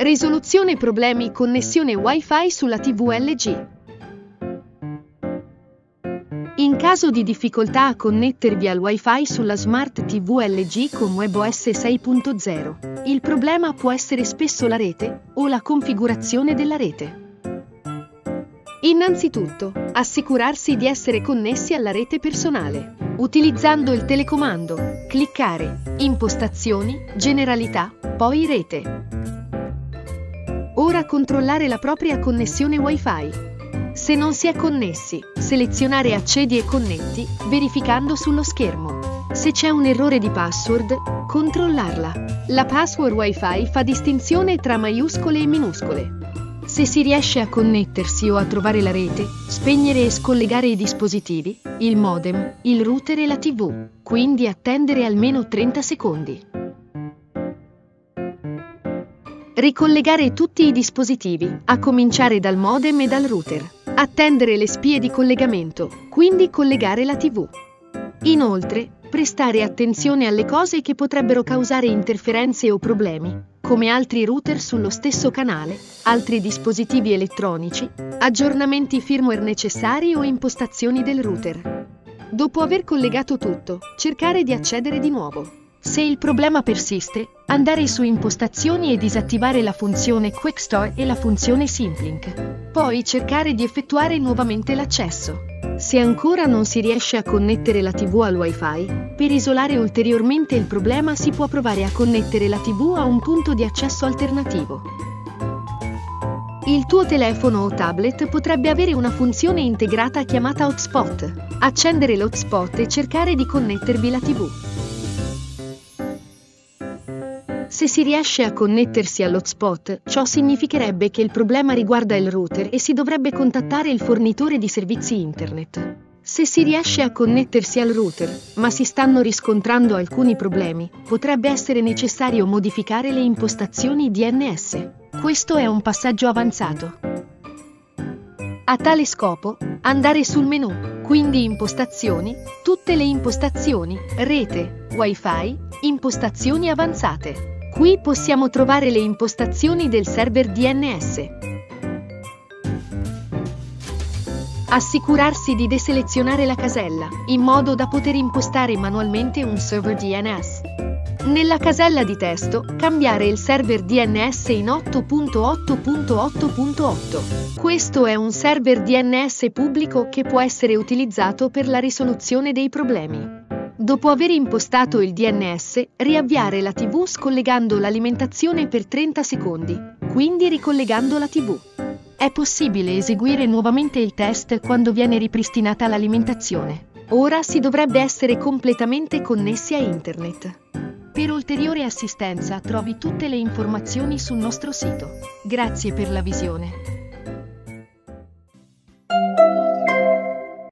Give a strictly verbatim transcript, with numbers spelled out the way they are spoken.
Risoluzione problemi connessione Wi-Fi sulla tivù L G. In caso di difficoltà a connettervi al Wi-Fi sulla Smart tivù L G con WebOS sei punto zero, il problema può essere spesso la rete o la configurazione della rete. Innanzitutto, assicurarsi di essere connessi alla rete personale. Utilizzando il telecomando, cliccare Impostazioni, Generalità, poi Rete. Ora controllare la propria connessione Wi-Fi. Se non si è connessi, selezionare Accedi e connetti, verificando sullo schermo. Se c'è un errore di password, controllarla. La password Wi-Fi fa distinzione tra maiuscole e minuscole. Se si riesce a connettersi o a trovare la rete, spegnere e scollegare i dispositivi, il modem, il router e la tivù, quindi attendere almeno trenta secondi. Ricollegare tutti i dispositivi, a cominciare dal modem e dal router. Attendere le spie di collegamento, quindi collegare la tivù. Inoltre, prestare attenzione alle cose che potrebbero causare interferenze o problemi, come altri router sullo stesso canale, altri dispositivi elettronici, aggiornamenti firmware necessari o impostazioni del router. Dopo aver collegato tutto, cercare di accedere di nuovo. Se il problema persiste, andare su Impostazioni e disattivare la funzione Quick Start e la funzione Simplink. Poi cercare di effettuare nuovamente l'accesso. Se ancora non si riesce a connettere la tivù al Wi-Fi, per isolare ulteriormente il problema si può provare a connettere la tivù a un punto di accesso alternativo. Il tuo telefono o tablet potrebbe avere una funzione integrata chiamata hotspot. Accendere l'hotspot e cercare di connettervi la tivù. Se si riesce a connettersi all'hotspot, ciò significherebbe che il problema riguarda il router e si dovrebbe contattare il fornitore di servizi internet. Se si riesce a connettersi al router, ma si stanno riscontrando alcuni problemi, potrebbe essere necessario modificare le impostazioni D N S. Questo è un passaggio avanzato. A tale scopo, andare sul menu, quindi Impostazioni, tutte le impostazioni, Rete, Wi-Fi, Impostazioni avanzate. Qui possiamo trovare le impostazioni del server D N S. Assicurarsi di deselezionare la casella, in modo da poter impostare manualmente un server D N S. Nella casella di testo, cambiare il server D N S in otto punto otto punto otto punto otto. Questo è un server D N S pubblico che può essere utilizzato per la risoluzione dei problemi. Dopo aver impostato il D N S, riavviare la tivù scollegando l'alimentazione per trenta secondi, quindi ricollegando la tivù. È possibile eseguire nuovamente il test quando viene ripristinata l'alimentazione. Ora si dovrebbe essere completamente connessi a internet. Per ulteriore assistenza trovi tutte le informazioni sul nostro sito. Grazie per la visione.